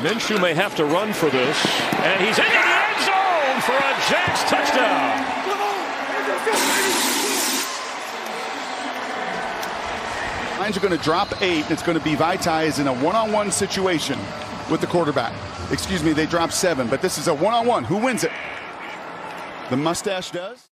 Minshew may have to run for this, and he's into the end zone for a Jags touchdown. Lions are going to drop 8. It's going to be Vaitai in a one-on-one situation with the quarterback. Excuse me, they dropped 7, but this is a one-on-one. Who wins it? The mustache does.